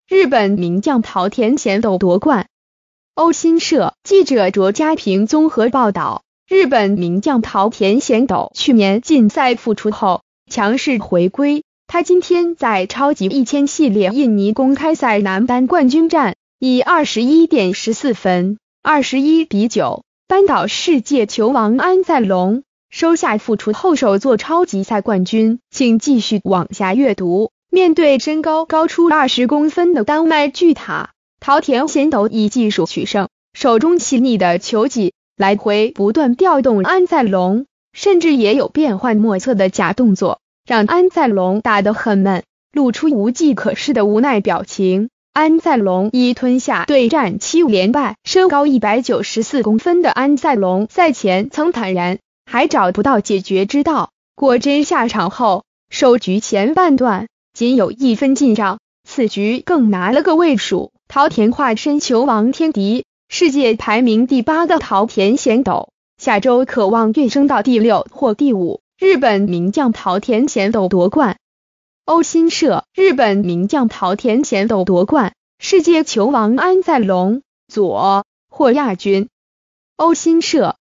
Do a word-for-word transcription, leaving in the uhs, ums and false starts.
日本名将桃田贤斗夺冠。欧新社记者卓家平综合报道，日本名将桃田贤斗去年禁赛复出后强势回归，他今天在超级一千系列印尼公开赛男单冠军战以二十一点十四分、二十一比九扳倒世界球王安在龙，收下复出后首座超级赛冠军。请继续往下阅读。面对身高高出二十公分的丹麦巨塔，桃田贤斗以技术取胜，手中细腻的球技来回不断调动安在龙，甚至也有变幻莫测的假动作，让安在龙打得很闷，露出无计可施的无奈表情。安在龙以吞下对战七连败，身高一百九十四公分的安在龙赛前曾坦言还找不到解决之道，果真下场后首局前半段仅有一分进账，次局更拿了个位数。桃田化身球王天敌，世界排名第八的桃田贤斗下周渴望跃升到第六或第五。日本名将桃田贤斗夺冠。欧新社日本名将桃田贤斗夺冠，世界球王安在龙左获亚军。欧新社